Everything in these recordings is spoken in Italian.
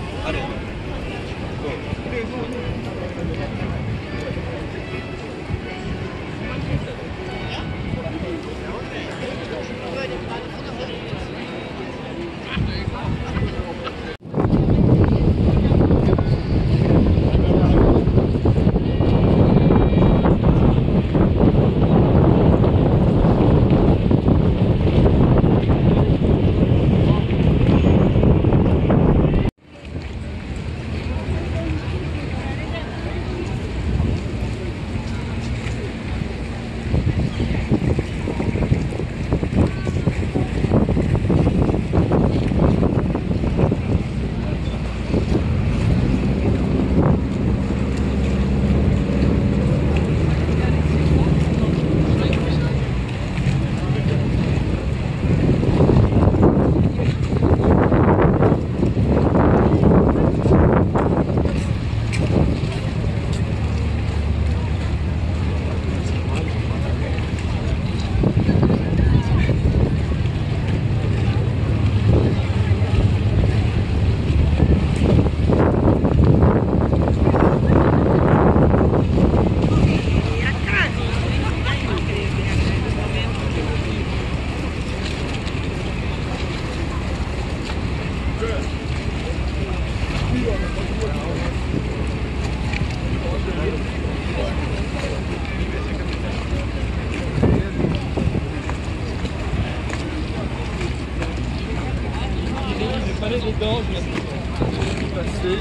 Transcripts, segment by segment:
les dents, je vais passer.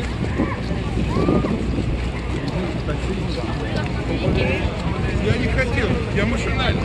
Я не хотел, я машинально.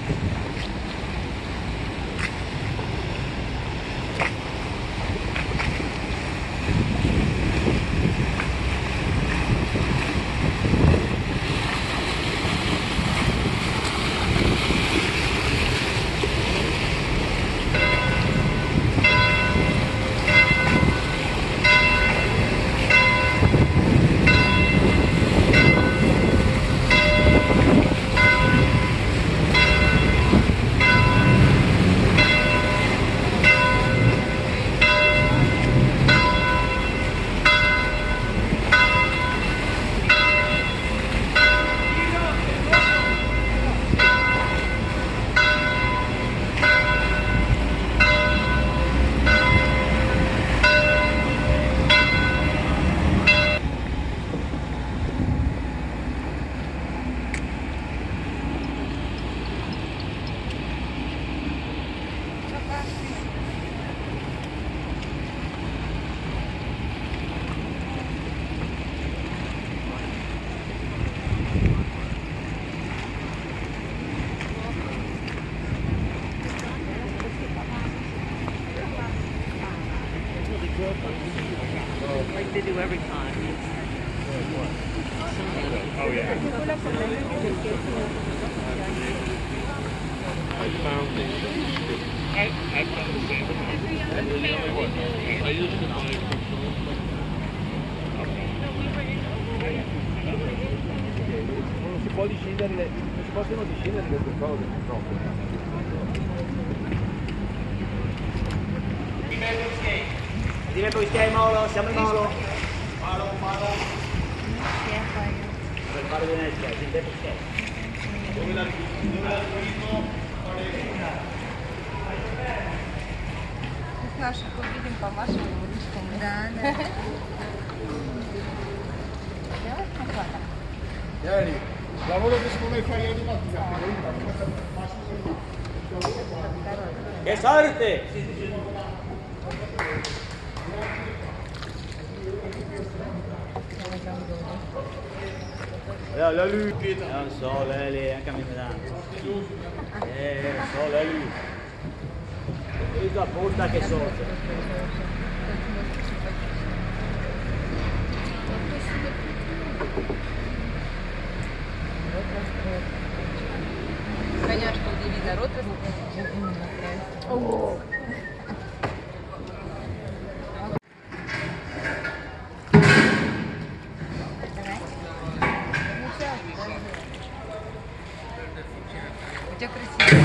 Like they do every time. Oh yeah. I found these. I found the same. They're the only ones. I used to buy from Non si può discendere, non si possono discendere le due cose purtroppo. Divento che stai Mauro, siamo in Mauro. Mauro. Per fare Venezia, si deve Наших увидим по вашему русскому. Да, да. Делать накладно? Ieri, lavoro che secondo me fai io di mattina. Che sorte! La luce! Non so, lei anche a me mi dà. So, la luce. Vedo appunto che sorte. Коняшка удиви народ. О! У тебя красиво.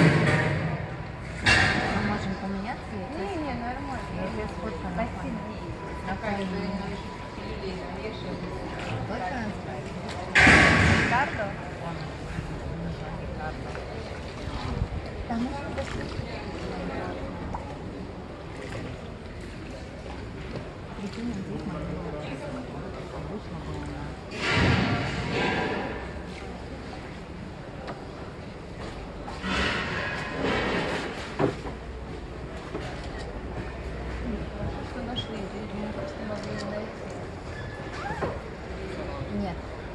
Мы можем поменяться? Не, нормально. Я сколько спасибо. На каждую Рикардо? Там еще доступно. Прикинь, здесь надо было обычно было на... Что нашли? Мы просто могли не найти. Нет.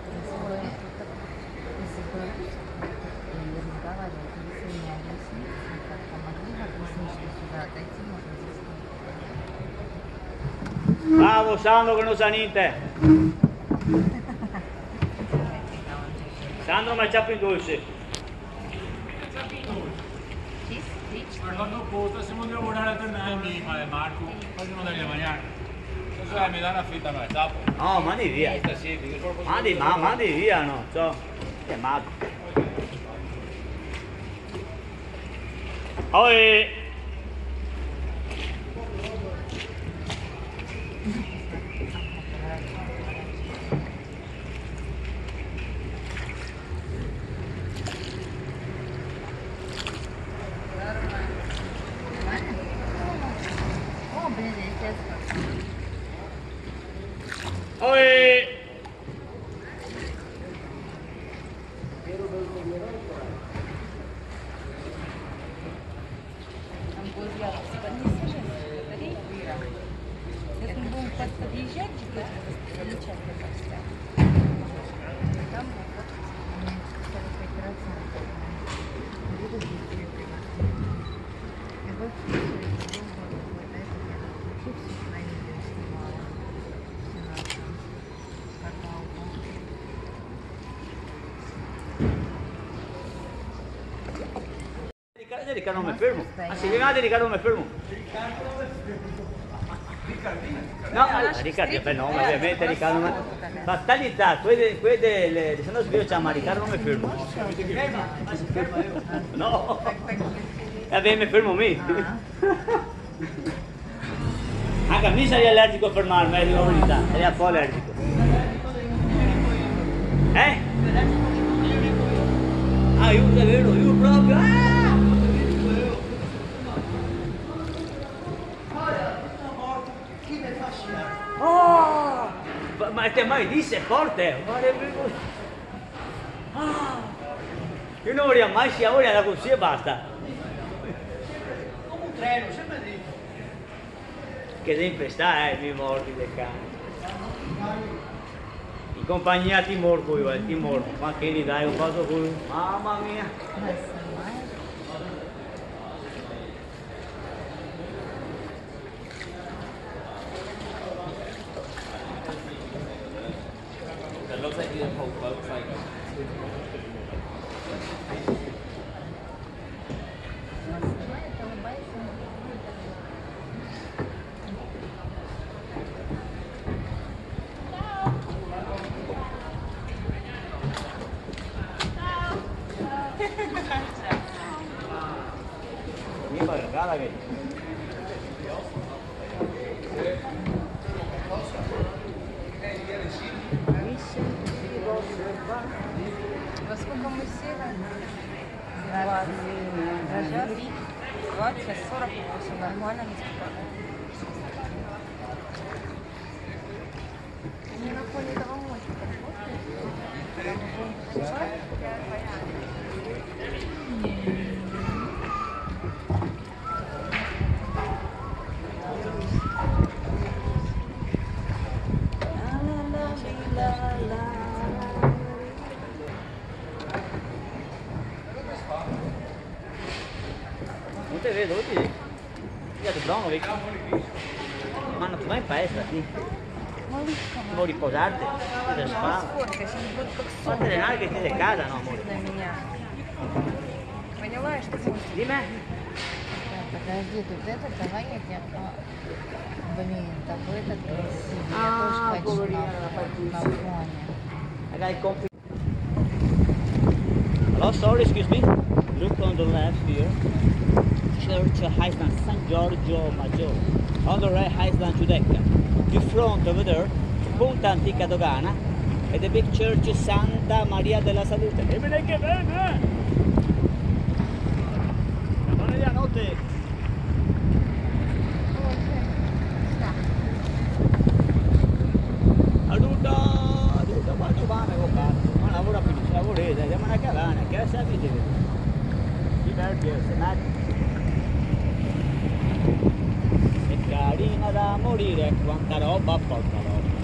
Если бы я разговаривала, если мне объяснить, как помогли объяснить, что сюда отойти можно здесь. Bravo Sandro che non sa niente. Sandro ma ciappo in dolce. Guardando posto, siamo di lavorare a tornare mi male Marco, facciamo andare a mangiare. Se mi dà una fitta no, dopo. No, mandi via. Mandi via, no. Ciao. Che matto. Oi! О, блин, я сейчас... Oi! Riccardo non mi fermo. Ah, se chiamate Riccardo non mi fermo. No, Riccardo è nome, ovviamente Riccardo non mi fermo. Fatalità, quelle se non sbaglio chiama Riccardo non mi fermo. No. Vabbè, mi fermo me. Anche a me sarei allergico a fermarmi, dico la verità, sarei un po' allergico. Ah, io è vero, io proprio. Oh! Ma te mai disse forte? Io non vorrei mai sia ora da così e basta. Come un treno, sempre lì. Che tempestà mi mordi del cane. In compagnia ti morgo io, ti morgo. Ma che ne dai un passo con lui? Mamma mia. It looks like the whole boat's like Mi fa regala che... Во сколько мы сели? 20, сейчас 40, все нормально. Не на фоне этого мостика. Non te vedo, vedi? Io ti provo, vedi? Ma non ti vai in palestra, sì? Vuoi riposarti? Ti sei spavento. Ma te le nalghe che ti casa, no amore? На меня. Поняла, что ты... Dimmi. Подожди, тут этот, давай я тебя... Блин, такой этот красивый. Я тоже хочу на фоне. I got a complete... Hello, sorry, excuse me. Look on the left here. Church Highland San Giorgio Maggiore. On the right Highland Giudecca. Di fronte over there, Punta Antica Dogana e the big church Santa Maria della Salute. E vedi che bene! Non è la notte! Adulta, quanto va me cazzo? Non lavora più, ci lavorate, andiamo a cavana, che sapete? Diverti, è carina da morire, quanta roba porta roba.